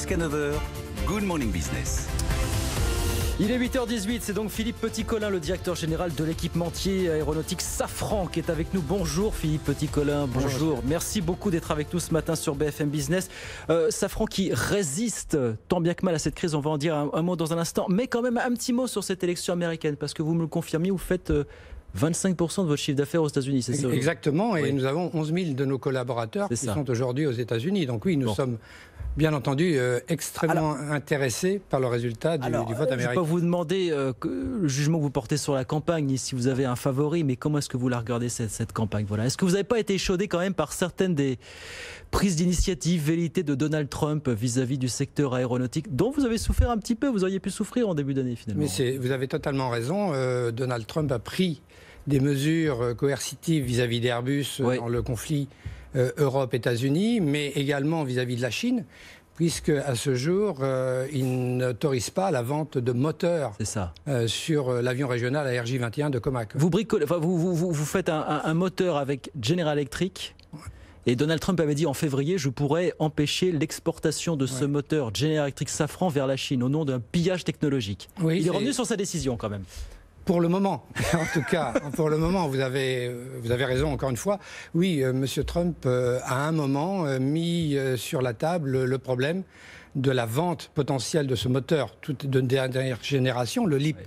Jusqu'à 9h, Good Morning Business. Il est 8h18, c'est donc Philippe Petit-Colin, le directeur général de l'équipementier aéronautique Safran qui est avec nous. Bonjour Philippe Petit-Colin, bonjour. Merci beaucoup d'être avec nous ce matin sur BFM Business. Safran qui résiste tant bien que mal à cette crise, on va en dire un mot dans un instant. Mais quand même un petit mot sur cette élection américaine, parce que vous me le confirmez, vous faites 25% de votre chiffre d'affaires aux États-Unis, c'est ça? Exactement, et oui. Nous avons 11 000 de nos collaborateurs qui sont aujourd'hui aux États-Unis. Donc oui, nous sommes bien entendu extrêmement intéressés par le résultat du vote américain. Je ne vais pas vous demander le jugement que vous portez sur la campagne, ni si vous avez un favori, mais comment est-ce que vous la regardez cette campagne? Voilà. Est-ce que vous n'avez pas été échaudé quand même par certaines des prises d'initiative, velléités de Donald Trump vis-à-vis du secteur aéronautique, dont vous avez souffert un petit peu, vous auriez pu souffrir en début d'année finalement? Mais vous avez totalement raison, Donald Trump a pris des mesures coercitives vis-à-vis d'Airbus dans le conflit Europe-États-Unis, mais également vis-à-vis de la Chine, puisque à ce jour, il n'autorise pas la vente de moteurs sur l'avion régional ARJ21 de Comac. Vous faites un moteur avec General Electric. Et Donald Trump avait dit en février, je pourrais empêcher l'exportation de ce moteur General Electric Safran vers la Chine au nom d'un pillage technologique. Oui, il est revenu sur sa décision quand même. Pour le moment, en tout cas, pour le moment, vous avez raison encore une fois. Oui, M. Trump a un moment mis sur la table le problème de la vente potentielle de ce moteur de dernière génération, le LEAP,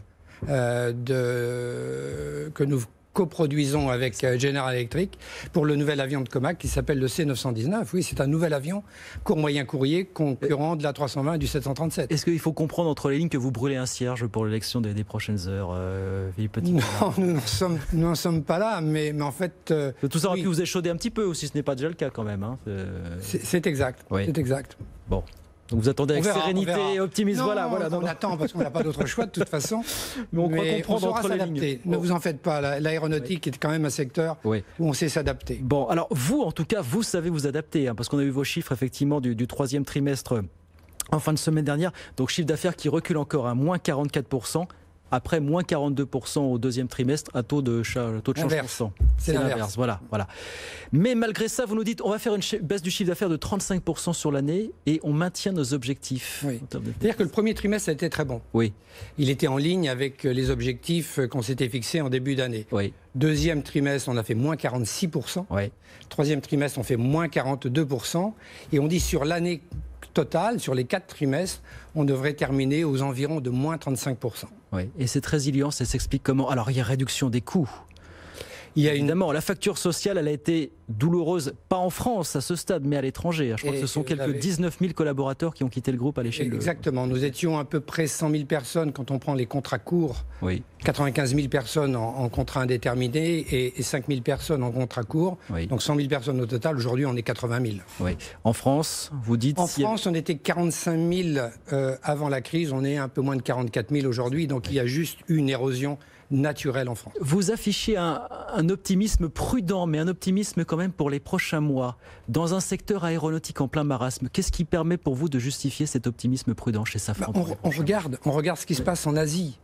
que nous coproduisons avec General Electric pour le nouvel avion de Comac qui s'appelle le C919. Oui, c'est un nouvel avion court-moyen courrier concurrent de la 320 et du 737. Est-ce qu'il faut comprendre entre les lignes que vous brûlez un cierge pour l'élection des prochaines heures, Philippe Petit? Non, nous n'en sommes pas là, mais en fait... Tout ça aurait pu vous échauder un petit peu, ou si ce n'est pas déjà le cas quand même. Hein. C'est exact, c'est exact. Bon. Donc vous attendez avec sérénité et optimisme. On attend parce qu'on n'a pas d'autre choix de toute façon. Mais on croit comprendre entre les lignes. Ne vous en faites pas, l'aéronautique est quand même un secteur où on sait s'adapter. Bon, alors vous, en tout cas, vous savez vous adapter, parce qu'on a eu vos chiffres effectivement du troisième trimestre en fin de semaine dernière. Donc chiffre d'affaires qui recule encore à moins 44%. Après moins 42% au deuxième trimestre, à taux de change constant. C'est l'inverse. Voilà. Mais malgré ça, vous nous dites, on va faire une baisse du chiffre d'affaires de 35% sur l'année et on maintient nos objectifs. Oui. C'est-à-dire que le premier trimestre a été très bon. Oui. Il était en ligne avec les objectifs qu'on s'était fixés en début d'année. Oui. Deuxième trimestre, on a fait moins 46%. Oui. Troisième trimestre, on fait moins 42%. Et on dit sur l'année totale, sur les 4 trimestres, on devrait terminer aux environs de moins 35%. Oui. Et cette résilience, elle s'explique comment? Alors, il y a réduction des coûts. Évidemment, la facture sociale, elle a été douloureuse, pas en France à ce stade, mais à l'étranger. Je crois que ce sont quelques 19 000 collaborateurs qui ont quitté le groupe à l'échelle de... Exactement. Nous étions à peu près 100 000 personnes quand on prend les contrats courts. Oui. 95 000 personnes en contrat indéterminé et 5 000 personnes en contrat court. Oui. Donc 100 000 personnes au total. Aujourd'hui, on est 80 000. Oui. En France, vous dites... En France, on était 45 000 avant la crise. On est un peu moins de 44 000 aujourd'hui. Donc il y a juste une érosion naturel en France. Vous affichez un optimisme prudent, mais un optimisme quand même pour les prochains mois. Dans un secteur aéronautique en plein marasme, qu'est-ce qui permet pour vous de justifier cet optisme prudent chez Safran? On regarde ce qui se passe en Asie.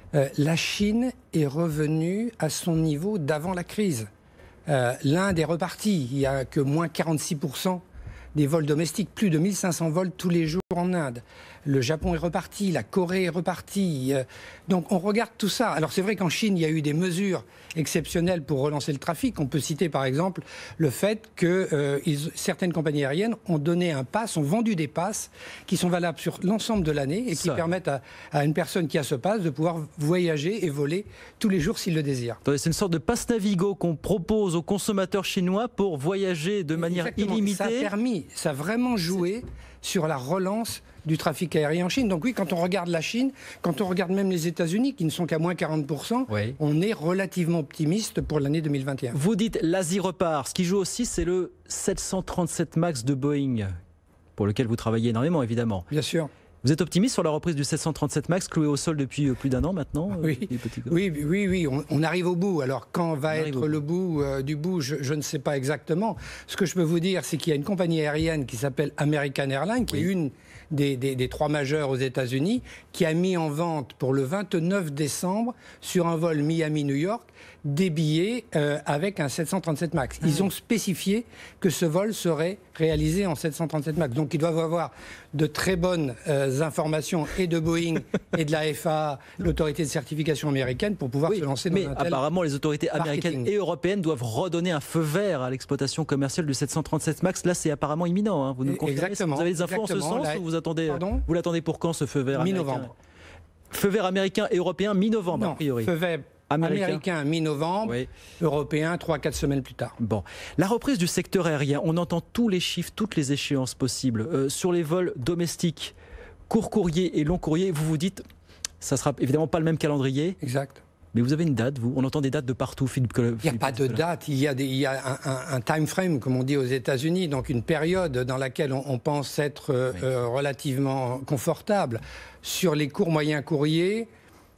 La Chine est revenue à son niveau d'avant la crise. L'Inde est repartie. Il n'y a que moins 46% des vols domestiques, plus de 1500 vols tous les jours en Inde. Le Japon est reparti, la Corée est repartie. Donc on regarde tout ça. Alors c'est vrai qu'en Chine, il y a eu des mesures exceptionnelles pour relancer le trafic. On peut citer par exemple le fait que certaines compagnies aériennes ont donné un pass, ont vendu des passes qui sont valables sur l'ensemble de l'année et qui permettent à une personne qui a ce pass de pouvoir voyager et voler tous les jours s'il le désire. C'est une sorte de pass Navigo qu'on propose aux consommateurs chinois pour voyager de manière illimitée. Ça a vraiment joué sur la relance du trafic aérien en Chine. Donc oui, quand on regarde la Chine, quand on regarde même les États-Unis, qui ne sont qu'à moins 40%, on est relativement optimiste pour l'année 2021. Vous dites l'Asie repart. Ce qui joue aussi, c'est le 737 MAX de Boeing, pour lequel vous travaillez énormément, évidemment. Bien sûr. Vous êtes optimiste sur la reprise du 737 MAX cloué au sol depuis plus d'un an maintenant? Oui, on arrive au bout. Alors quand va être le bout du bout, je ne sais pas exactement. Ce que je peux vous dire, c'est qu'il y a une compagnie aérienne qui s'appelle American Airlines, qui est une des trois majeures aux États-Unis, qui a mis en vente pour le 29 décembre sur un vol Miami-New York des billets avec un 737 MAX. Ils ont spécifié que ce vol serait réalisé en 737 MAX. Donc ils doivent avoir de très bonnes informations et de Boeing et de la FAA, l'autorité de certification américaine, pour pouvoir se lancer dans un tel Mais apparemment, les autorités américaines et européennes doivent redonner un feu vert à l'exploitation commerciale du 737 MAX. Là, c'est apparemment imminent. Hein. Vous nous confirmez? Vous avez des infos en ce sens ou vous l'attendez pour quand, ce feu vert américain? Mi-novembre. Feu vert américain et européen mi-novembre, a priori. Feu vert américain mi-novembre, européen 3-4 semaines plus tard. Bon, la reprise du secteur aérien, on entend tous les chiffres, toutes les échéances possibles. Sur les vols domestiques, court courrier et long courrier, vous vous dites, ça sera évidemment pas le même calendrier. Exact. Mais vous avez une date, vous? On entend des dates de partout, Philippe. Il n'y a pas de date, il y a un time frame, comme on dit aux États-Unis, donc une période dans laquelle on pense être relativement confortable. Sur les courts moyens courriers,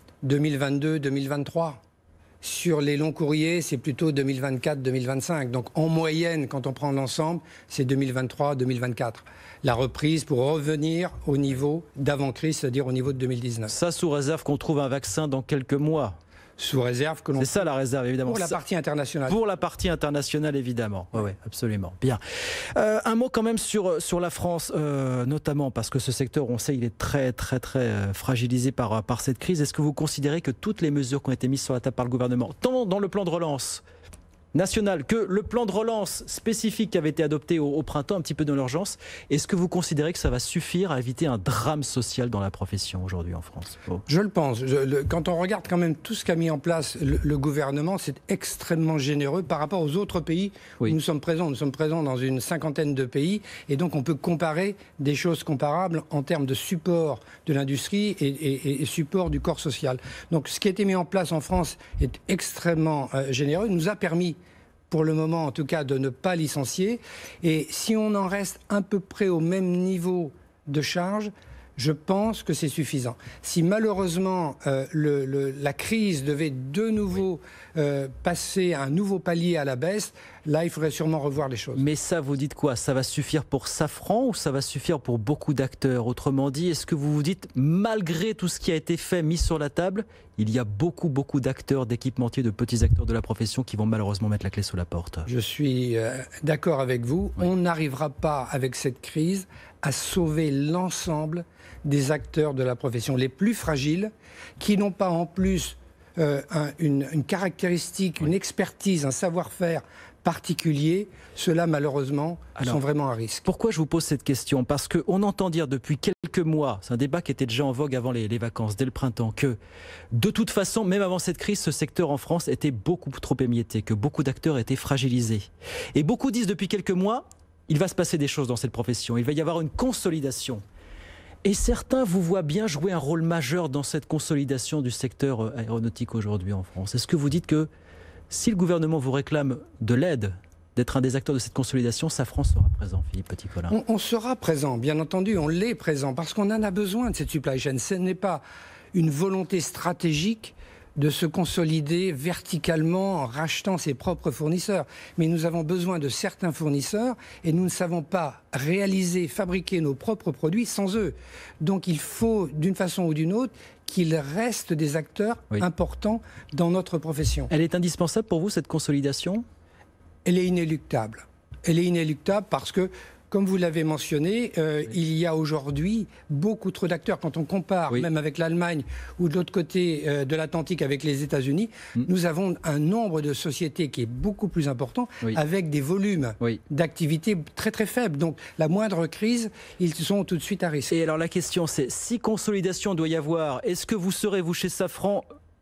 2022-2023. Sur les longs courriers, c'est plutôt 2024-2025. Donc en moyenne, quand on prend l'ensemble, c'est 2023-2024. La reprise pour revenir au niveau d'avant-crise, c'est-à-dire au niveau de 2019. Ça sous réserve qu'on trouve un vaccin dans quelques mois. Sous réserve que l'on... C'est ça la réserve, évidemment. Pour la partie internationale. Pour la partie internationale, évidemment. Oui, absolument. Bien. Un mot quand même sur la France, notamment parce que ce secteur, on sait, il est très fragilisé par cette crise. Est-ce que vous considérez que toutes les mesures qui ont été mises sur la table par le gouvernement, tant dans le plan de relance national que le plan de relance spécifique qui avait été adopté au printemps, un petit peu dans l'urgence, est-ce que vous considérez que ça va suffire à éviter un drame social dans la profession aujourd'hui en France? Je le pense. Quand on regarde quand même tout ce qu'a mis en place le gouvernement, c'est extrêmement généreux par rapport aux autres pays où nous sommes présents. Nous sommes présents dans une 50aine de pays et donc on peut comparer des choses comparables en termes de support de l'industrie et support du corps social. Donc ce qui a été mis en place en France est extrêmement généreux, nous a permis pour le moment en tout cas, de ne pas licencier. Et si on en reste à peu près au même niveau de charge, je pense que c'est suffisant. Si malheureusement la crise devait de nouveau passer un nouveau palier à la baisse, là il faudrait sûrement revoir les choses. Mais ça, vous dites quoi? Ça va suffire pour Safran ou ça va suffire pour beaucoup d'acteurs? Autrement dit, est-ce que vous vous dites, malgré tout ce qui a été fait, mis sur la table, il y a beaucoup d'acteurs, d'équipementiers, de petits acteurs de la profession qui vont malheureusement mettre la clé sous la porte? Je suis d'accord avec vous. Oui. On n'arrivera pas avec cette crise à sauver l'ensemble des acteurs de la profession les plus fragiles, qui n'ont pas en plus une caractéristique, une expertise, un savoir-faire particulier. Ceux-là, malheureusement, sont vraiment à risque. Pourquoi je vous pose cette question? Parce qu'on entend dire depuis quelques mois, c'est un débat qui était déjà en vogue avant les vacances, dès le printemps, que de toute façon, même avant cette crise, ce secteur en France était beaucoup trop émietté, que beaucoup d'acteurs étaient fragilisés. Et beaucoup disent depuis quelques mois, il va se passer des choses dans cette profession, il va y avoir une consolidation. Et certains vous voient bien jouer un rôle majeur dans cette consolidation du secteur aéronautique aujourd'hui en France. Est-ce que vous dites que si le gouvernement vous réclame de l'aide, d'être un des acteurs de cette consolidation, Safran sera présent, Philippe Petit-Colin? On sera présent, bien entendu, on l'est présent, parce qu'on en a besoin de cette supply chain. Ce n'est pas une volonté stratégique de se consolider verticalement en rachetant ses propres fournisseurs. Mais nous avons besoin de certains fournisseurs et nous ne savons pas réaliser, fabriquer nos propres produits sans eux. Donc il faut, d'une façon ou d'une autre, qu'il reste des acteurs importants dans notre profession. Elle est indispensable pour vous, cette consolidation? Elle est inéluctable. Elle est inéluctable parce que, comme vous l'avez mentionné, il y a aujourd'hui beaucoup trop d'acteurs. Quand on compare, même avec l'Allemagne ou de l'autre côté de l'Atlantique avec les États-Unis, nous avons un nombre de sociétés qui est beaucoup plus important, avec des volumes d'activité très faibles. Donc la moindre crise, ils sont tout de suite à risque. Et alors la question c'est, si consolidation doit y avoir, est-ce que vous serez, vous chez Safran,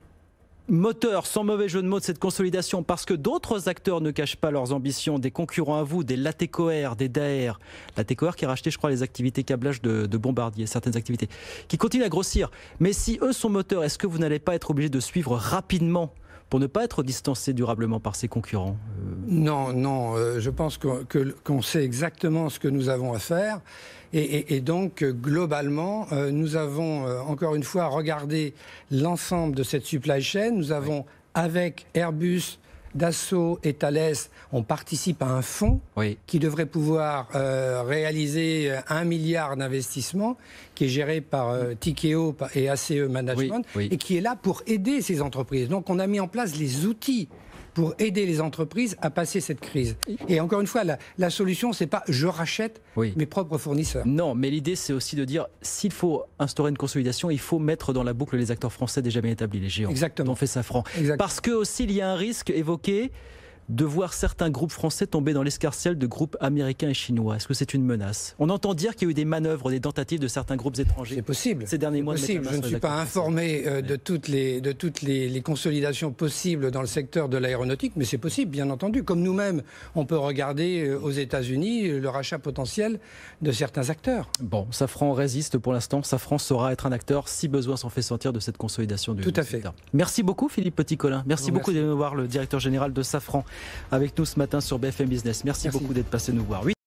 moteur, sans mauvais jeu de mots, de cette consolidation, parce que d'autres acteurs ne cachent pas leurs ambitions, des concurrents à vous, des Latécoère, des Daher. Latécoère qui a racheté, je crois, les activités câblage de Bombardier, certaines activités, qui continuent à grossir. Mais si eux sont moteurs, est-ce que vous n'allez pas être obligé de suivre rapidement pour ne pas être distancé durablement par ses concurrents? Non, je pense qu'on sait exactement ce que nous avons à faire. Et donc, globalement, nous avons, encore une fois, regardé l'ensemble de cette supply chain. Nous avons, avec Airbus, Dassault et Thales, on participe à un fonds qui devrait pouvoir réaliser 1 milliard d'investissements, qui est géré par Tikeo et ACE Management, et qui est là pour aider ces entreprises. Donc, on a mis en place les outils pour aider les entreprises à passer cette crise. Et encore une fois, la solution, c'est pas je rachète mes propres fournisseurs. Non, mais l'idée, c'est aussi de dire, s'il faut instaurer une consolidation, il faut mettre dans la boucle les acteurs français déjà bien établis, les géants. Exactement. On fait Safran. Parce que aussi, il y a un risque évoqué de voir certains groupes français tomber dans l'escarcelle de groupes américains et chinois. Est-ce que c'est une menace? On entend dire qu'il y a eu des manœuvres, des tentatives de certains groupes étrangers. C'est possible. Ces derniers mois. Je ne suis pas informé de toutes les consolidations possibles dans le secteur de l'aéronautique, mais c'est possible, bien entendu. Comme nous-mêmes, on peut regarder aux États-Unis le rachat potentiel de certains acteurs. Bon, Safran résiste pour l'instant. Safran saura être un acteur si besoin s'en fait sortir de cette consolidation du Tout à fait. Merci beaucoup, Philippe Petit-Colin. Merci beaucoup de nous voir, le directeur général de Safran, avec nous ce matin sur BFM Business. Merci beaucoup d'être passé nous voir.